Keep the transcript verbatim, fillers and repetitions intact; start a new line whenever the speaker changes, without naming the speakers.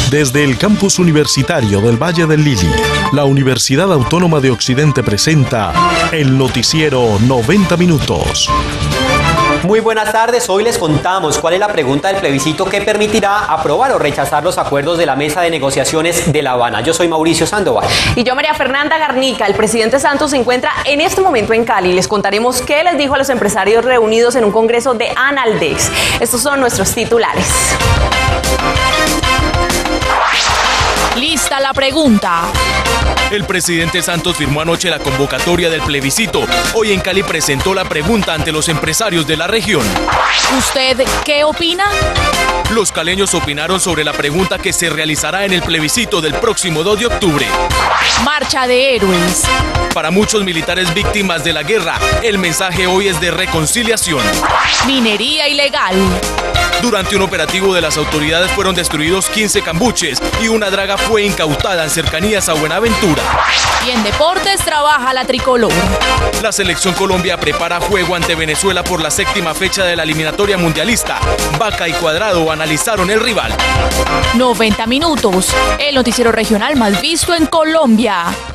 Desde el campus universitario del Valle del Lili, la Universidad Autónoma de Occidente presenta el noticiero noventa minutos.
Muy buenas tardes, hoy les contamos cuál es la pregunta del plebiscito que permitirá aprobar o rechazar los acuerdos de la mesa de negociaciones de La Habana. Yo soy Mauricio Sandoval.
Y yo María Fernanda Garnica. El presidente Santos se encuentra en este momento en Cali. Les contaremos qué les dijo a los empresarios reunidos en un congreso de Analdex. Estos son nuestros titulares.
Lista la pregunta.
El presidente Santos firmó anoche la convocatoria del plebiscito. Hoy en Cali presentó la pregunta ante los empresarios de la región.
¿Usted qué opina?
Los caleños opinaron sobre la pregunta que se realizará en el plebiscito del próximo dos de octubre.
Marcha de héroes.
Para muchos militares víctimas de la guerra, el mensaje hoy es de reconciliación.
Minería ilegal.
Durante un operativo de las autoridades fueron destruidos quince cambuches y una draga fue incautada en cercanías a Buenaventura.
Y en deportes trabaja la tricolor.
La selección Colombia prepara juego ante Venezuela por la séptima fecha de la eliminatoria mundialista. Vaca y Cuadrado analizaron el rival.
noventa minutos, el noticiero regional más visto en Colombia.